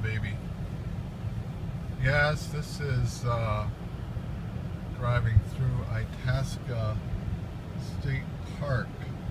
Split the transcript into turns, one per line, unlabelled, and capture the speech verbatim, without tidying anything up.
baby. Yes, this is uh, driving through Itasca State Park.